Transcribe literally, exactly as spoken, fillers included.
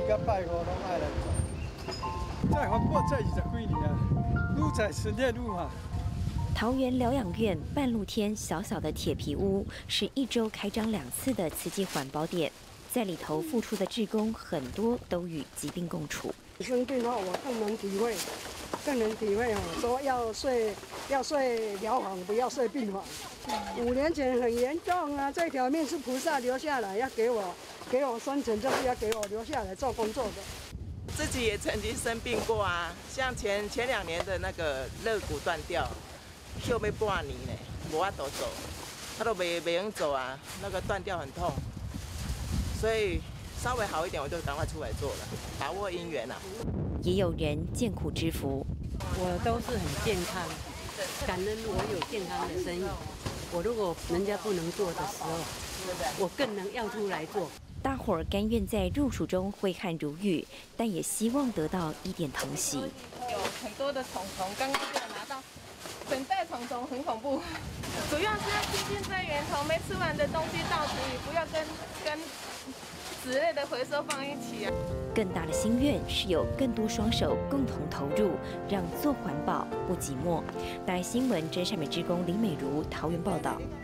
甲拜五拢爱来做。在环保这二十几年啊，愈在春天愈好。 桃园疗养院半露天小小的铁皮屋，是一周开张两次的慈济环保点，在里头付出的志工很多都与疾病共处。 生病后，我更能体会，更能体会哦，说要睡要睡疗房，不要睡病房。五年前很严重啊，这条命是菩萨留下来，要给我给我生存，就是要给我留下来做工作的。 自己也曾经生病过啊，像前前两年的那个肋骨断掉，休没半年呢，无法度走，他都没没能走啊，那个断掉很痛，所以稍微好一点，我就赶快出来做了，把握因缘啊。 也有人见苦知福， 我都是很健康，感恩我有健康的生意。我如果人家不能做的时候，我更能要出来做。 大伙儿甘愿在入暑中挥汗如雨，但也希望得到一点疼惜。 有很多的虫虫，刚刚就有拿到，整袋虫虫很恐怖。主要是要清净在源头，没吃完的东西倒处理，不要跟跟纸类的回收放一起啊。 更大的心愿是有更多双手共同投入，让做环保不寂寞。大爱新闻真善美志工林美如桃园报道。